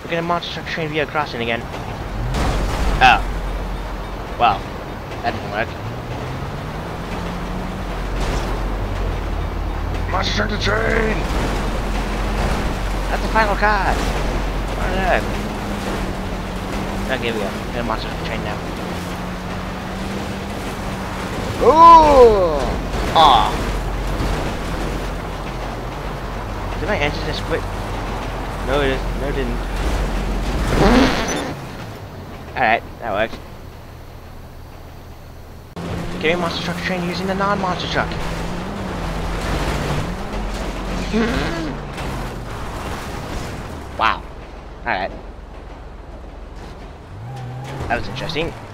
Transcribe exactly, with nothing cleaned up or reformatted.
We're gonna monster truck train via crossing again. Oh. Well, that didn't work. Monster truck to train! That's the final card! What the heck? Okay, we go. We're gonna monster truck train now. Ooh! Aw! Did my engine just quit? No, it, no, it didn't. Alright, that worked. Getting monster truck train using the non-monster truck. Wow. Alright. That was interesting.